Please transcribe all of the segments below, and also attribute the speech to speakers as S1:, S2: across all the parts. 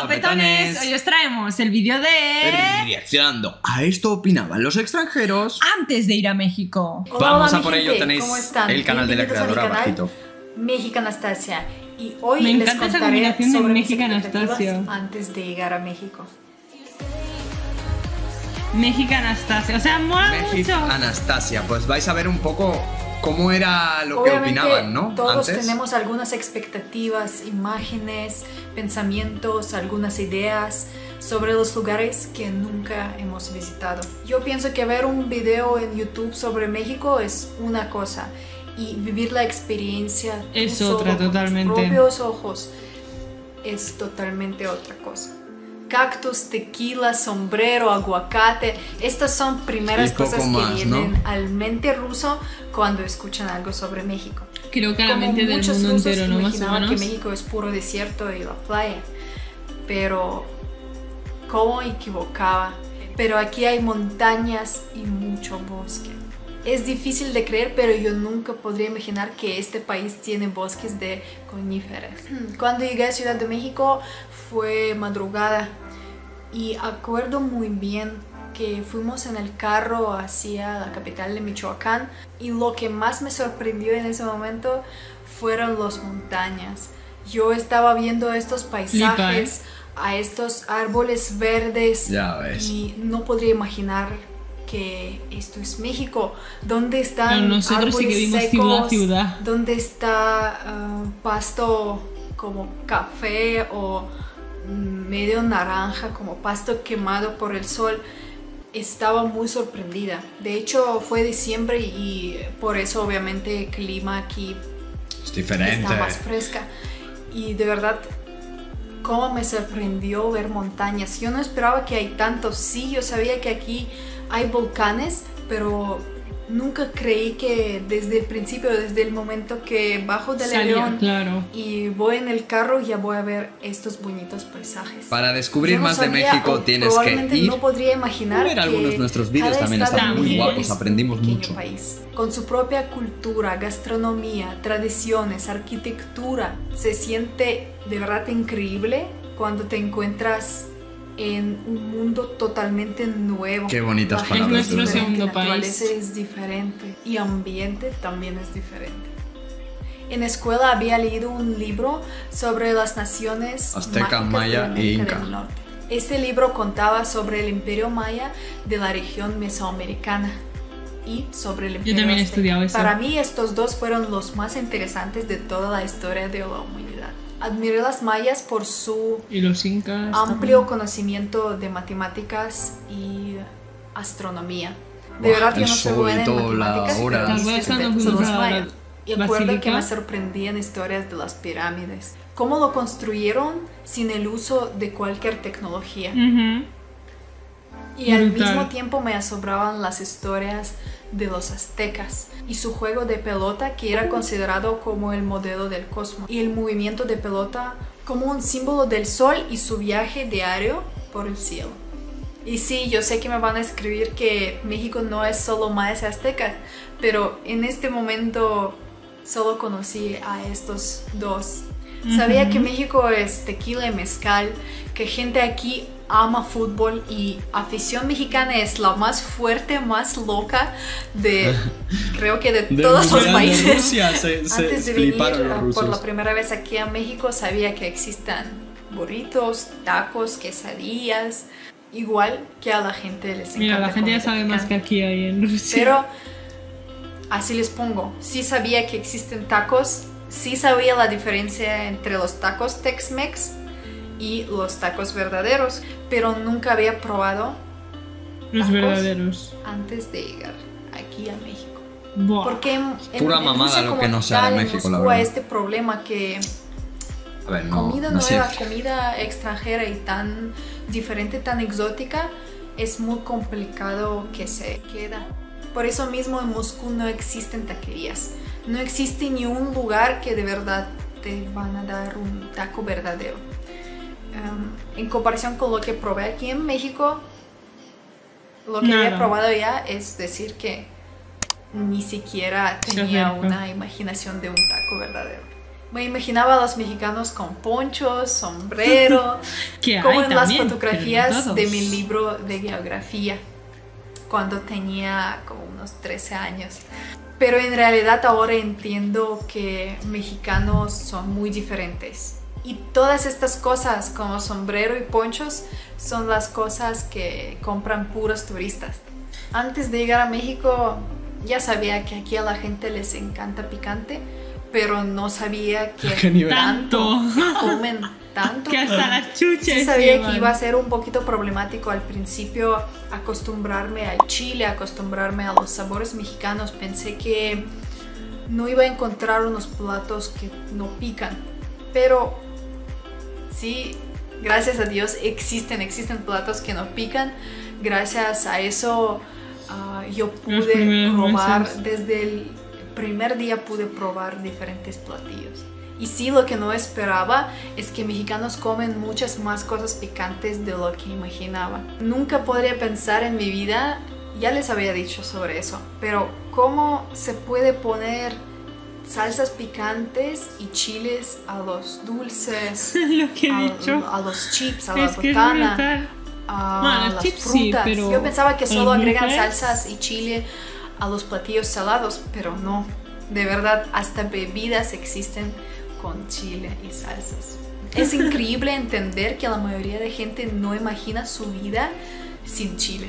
S1: guapetones, hoy os traemos el vídeo de...
S2: Reaccionando a esto opinaban los extranjeros
S1: antes de ir a México.
S2: Vamos a por ello, tenéis el canal de la creadora abajito.
S3: México Anastasia. Y hoy
S1: Me
S3: les
S1: encanta esa
S3: contaré
S1: combinación de
S3: sobre mis
S1: México
S3: expectativas
S1: Anastasia.
S3: antes de llegar a México.
S1: México Anastasia, o sea, mola
S2: México
S1: mucho.
S2: Anastasia, pues vais a ver un poco cómo era lo
S3: Obviamente,
S2: que opinaban, ¿no?
S3: todos
S2: Antes.
S3: tenemos algunas expectativas, imágenes, pensamientos, algunas ideas sobre los lugares que nunca hemos visitado. Yo pienso que ver un video en YouTube sobre México es una cosa y vivir la experiencia
S1: Es
S3: tú
S1: otra,
S3: solo, con
S1: totalmente.
S3: tus propios ojos es totalmente otra cosa. Cactus, tequila, sombrero, aguacate, estas son primeras
S2: Y poco
S3: cosas
S2: más,
S3: que vienen
S2: ¿no?
S3: al mente ruso cuando escuchan algo sobre México.
S1: Creo que a la
S3: Como
S1: mente del
S3: muchos
S1: mundo
S3: rusos
S1: entero, ¿no? Más o
S3: imaginaban
S1: menos.
S3: que México es puro desierto y la playa, pero cómo equivocaba. Pero aquí hay montañas y mucho bosque. Es difícil de creer, pero yo nunca podría imaginar que este país tiene bosques de coníferas. Cuando llegué a Ciudad de México fue madrugada y acuerdo muy bien que fuimos en el carro hacia la capital de Michoacán y lo que más me sorprendió en ese momento fueron las montañas. Yo estaba viendo estos paisajes, a estos árboles verdes
S2: Ya ves.
S3: y no podría imaginar que esto es México. ¿Dónde están
S1: Pero nosotros sí
S3: árboles
S1: que vimos
S3: secos?
S1: ciudad.
S3: ¿Dónde está pasto como café o medio naranja, como pasto quemado por el sol? Estaba muy sorprendida. De hecho, fue diciembre y por eso obviamente el clima aquí
S2: Es diferente.
S3: está más fresca. Y de verdad, cómo me sorprendió ver montañas. Yo no esperaba que hay tantos. Sí, yo sabía que aquí hay volcanes, pero nunca creí que desde el principio, desde el momento que bajo del avión
S1: Claro.
S3: y voy en el carro, ya voy a ver estos bonitos paisajes.
S2: Para descubrir
S3: Yo no
S2: más de
S3: sabía,
S2: México
S3: o
S2: tienes que
S3: probablemente
S2: ir.
S3: no podría imaginar
S2: ver algunos de nuestros
S3: que
S2: vídeos,
S3: cada
S2: también están
S3: estado
S1: muy
S2: guapos,
S3: es un
S2: aprendimos
S3: pequeño
S2: mucho.
S3: país. Con su propia cultura, gastronomía, tradiciones, arquitectura, se siente de verdad increíble cuando te encuentras en un mundo totalmente nuevo.
S2: Qué bonitas
S3: La gente
S2: palabras.
S3: es
S1: Nuestro
S3: diferente,
S1: segundo
S3: naturaleza
S1: país.
S3: es diferente y ambiente también es diferente. En escuela había leído un libro sobre las naciones
S2: Azteca,
S3: mágicas
S2: maya
S3: de América
S2: e inca.
S3: del Norte. Este libro contaba sobre el imperio maya de la región mesoamericana y sobre el imperio
S1: también he
S3: azteca.
S1: estudiado eso.
S3: Para mí estos dos fueron los más interesantes de toda la historia de la humanidad. Admiré las mayas por su
S1: Y los incas.
S3: amplio conocimiento de matemáticas y astronomía. De
S2: Buah,
S3: verdad yo
S2: el
S3: no soy
S2: sol y
S3: buena en
S2: todo, la
S3: matemáticas,
S2: hora.
S3: pero mis
S1: Tal vez cuando
S3: respetos a
S1: fuimos
S3: los
S1: a la
S3: mayas. Y acuerdo que
S1: basílica.
S3: me sorprendían historias de las pirámides. Cómo lo construyeron sin el uso de cualquier tecnología.
S1: Ujú.
S3: Y al
S1: Brutal.
S3: mismo tiempo me asombraban las historias de los aztecas y su juego de pelota, que era considerado como el modelo del cosmos, y el movimiento de pelota como un símbolo del sol y su viaje diario por el cielo. Y sí, yo sé que me van a escribir que México no es solo mayas y aztecas, pero en este momento solo conocí a estos dos. Sabía que México es tequila y mezcal, que gente aquí ama fútbol y afición mexicana es la más fuerte, más loca de, creo que de todos los países.
S2: Rusia, se
S3: Antes de venir
S2: fliparon los
S3: por la
S2: rusos.
S3: primera vez aquí a México, sabía que existan burritos, tacos, quesadillas, igual que a la gente les encanta.
S1: Mira, la gente ya
S3: comer
S1: sabe más que
S3: picante.
S1: aquí hay en Rusia.
S3: Pero así les pongo, sí sabía que existen tacos, sí sabía la diferencia entre los tacos Tex-Mex y los tacos verdaderos, pero nunca había probado
S1: Los
S3: tacos
S1: verdaderos.
S3: antes de llegar aquí a México.
S1: Buah.
S3: Porque
S2: Pura mamada
S3: Rusia
S2: lo
S3: como
S2: que no sea de
S3: tal, en
S2: México, la
S3: Moscú,
S2: verdad.
S3: este problema que
S2: A ver, no,
S3: comida
S2: no
S3: nueva,
S2: sé.
S3: comida extranjera y tan diferente, tan exótica, es muy complicado que se queda. Por eso mismo en Moscú no existen taquerías. No existe ni un lugar que de verdad te van a dar un taco verdadero. En comparación con lo que probé aquí en México, lo que
S1: Nada.
S3: había probado ya es decir que ni siquiera
S1: Se
S3: tenía
S1: acerca.
S3: una imaginación de un taco verdadero. Me imaginaba a los mexicanos con ponchos, sombrero,
S1: Que
S3: como
S1: hay
S3: en las
S1: también, pero no
S3: fotografías
S1: todos.
S3: de mi libro de geografía, cuando tenía como unos 13 años. Pero en realidad ahora entiendo que mexicanos son muy diferentes. Y todas estas cosas como sombrero y ponchos son las cosas que compran puros turistas. Antes de llegar a México ya sabía que aquí a la gente les encanta picante, pero no sabía que
S2: ¿A qué nivel?
S3: tanto comen tanto.
S1: Que hasta las chuches.
S3: Sí sabía
S1: llevan.
S3: que iba a ser un poquito problemático al principio acostumbrarme al chile, acostumbrarme a los sabores mexicanos. Pensé que no iba a encontrar unos platos que no pican, pero sí, gracias a Dios existen platos que no pican. Gracias a eso yo
S1: Los
S3: pude
S1: primeros
S3: probar,
S1: meses.
S3: desde el primer día pude probar diferentes platillos. Y sí, lo que no esperaba es que mexicanos comen muchas más cosas picantes de lo que imaginaba. Nunca podría pensar en mi vida, ya les había dicho sobre eso, pero cómo se puede poner salsas picantes y chiles a los dulces,
S1: Lo que he dicho.
S3: a los chips, a la
S1: Es que es
S3: botana,
S1: brutal.
S3: a
S1: Bueno, los
S3: las
S1: chips
S3: frutas.
S1: sí, pero
S3: Yo pensaba que solo
S1: los
S3: agregan
S1: dulces-
S3: salsas y chile a los platillos salados, pero no. De verdad, hasta bebidas existen con chile y salsas. Es increíble entender que la mayoría de gente no imagina su vida sin chile.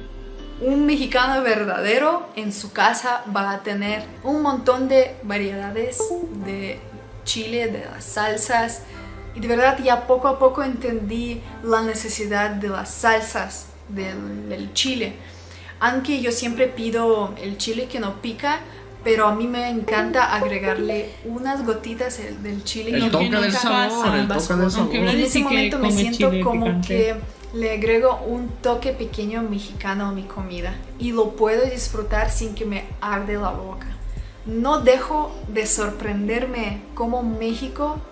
S3: Un mexicano verdadero en su casa va a tener un montón de variedades de chile, de las salsas. Y de verdad ya poco a poco entendí la necesidad de las salsas, del chile. Aunque yo siempre pido el chile que no pica, pero a mí me encanta agregarle unas gotitas del chile.
S2: El
S3: que
S2: toque
S3: nunca
S2: del sabor,
S3: pasa.
S2: el toque del
S1: Aunque
S2: sabor.
S1: Brody
S3: En ese
S1: sí que
S3: momento me
S1: come
S3: siento
S1: chile
S3: como
S1: picante.
S3: que le agrego un toque pequeño mexicano a mi comida y lo puedo disfrutar sin que me arde la boca. No dejo de sorprenderme cómo México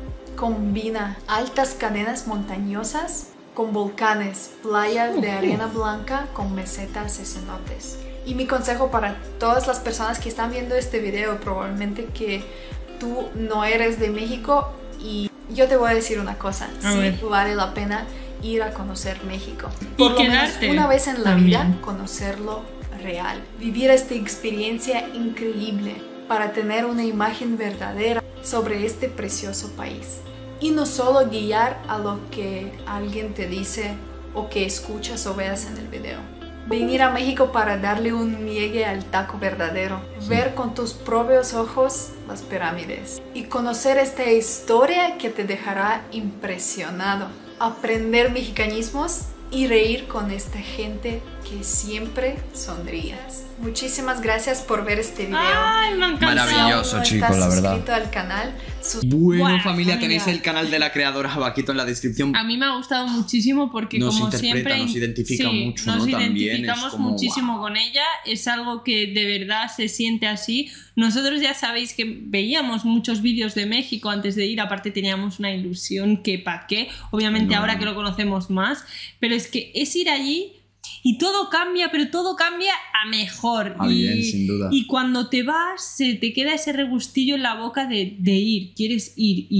S3: combina altas cadenas montañosas con volcanes, playas de arena blanca con mesetas y cenotes. Y mi consejo para todas las personas que están viendo este video, probablemente que tú no eres de México, y yo te voy a decir una cosa,
S1: A
S3: sí
S1: ver.
S3: vale la pena ir a conocer México. Por
S1: Y
S3: lo menos
S1: quedarte
S3: una vez en la
S1: también.
S3: vida, conocerlo real. Vivir esta experiencia increíble para tener una imagen verdadera sobre este precioso país. Y no solo guiar a lo que alguien te dice o que escuchas o veas en el video. Venir a México para darle un miegue al taco verdadero. Ver con tus propios ojos las pirámides. Y conocer esta historia que te dejará impresionado. Aprender mexicanismos y reír con esta gente que siempre sonríes. Muchísimas gracias por ver este video.
S1: Ay, me ha encantado.
S2: Maravilloso.
S3: Si aún no
S2: chicos,
S3: estás
S2: la verdad.
S3: suscrito al canal,
S2: Bueno,
S1: Buah,
S2: familia, tenéis
S1: familia.
S2: el canal de la creadora abajito en la descripción.
S1: A mí me ha gustado muchísimo porque
S2: Nos
S1: como
S2: interpreta,
S1: siempre
S2: nos identifica
S1: sí,
S2: mucho,
S1: nos
S2: ¿no? También
S1: identificamos
S2: es como,
S1: muchísimo con ella, es algo que de verdad se siente así. Nosotros ya sabéis que veíamos muchos vídeos de México antes de ir, aparte teníamos una ilusión que pa' qué, obviamente
S2: No,
S1: ahora
S2: no.
S1: que lo conocemos más, pero es que es ir allí y todo cambia, pero todo cambia a mejor.
S2: Ah, bien, sin duda.
S1: Y cuando te vas, se te queda ese regustillo en la boca de ir. Quieres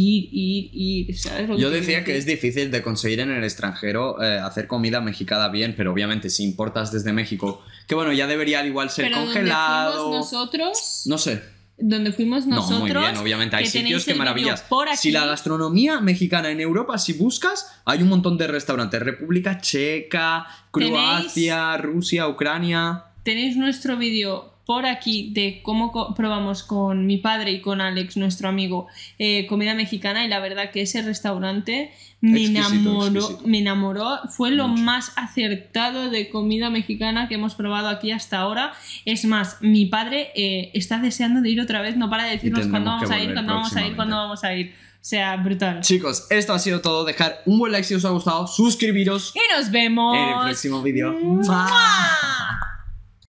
S1: ir. ¿Sabes lo
S2: Yo
S1: te
S2: decía
S1: quiero
S2: que es
S1: decir?
S2: difícil de conseguir en el extranjero hacer comida mexicana bien, pero obviamente si importas desde México, que bueno, ya debería al igual ser
S1: Pero
S2: congelado.
S1: donde fuimos nosotros,
S2: No sé.
S1: donde fuimos nosotros,
S2: No, muy bien, obviamente hay
S1: que
S2: sitios
S1: tenéis
S2: que
S1: el
S2: maravillas.
S1: vídeo por aquí.
S2: Si la gastronomía mexicana en Europa, si buscas, hay un montón de restaurantes. República Checa, Croacia, Rusia, Ucrania.
S1: Tenéis nuestro vídeo por aquí de cómo probamos con mi padre y con Alex, nuestro amigo, comida mexicana, y la verdad que ese restaurante
S2: Exquisito.
S1: me enamoró, fue lo
S2: Mucho.
S1: más acertado de comida mexicana que hemos probado aquí hasta ahora. Es más, mi padre está deseando de ir otra vez, no para de decirnos
S2: tendremos
S1: cuándo vamos
S2: que
S1: a ir,
S2: volver
S1: cuándo vamos a ir, cuándo vamos a ir. O sea, brutal.
S2: Chicos, esto ha sido todo. Dejar un buen like si os ha gustado, suscribiros
S1: Y nos vemos
S2: en el próximo vídeo.
S1: ¡Mua!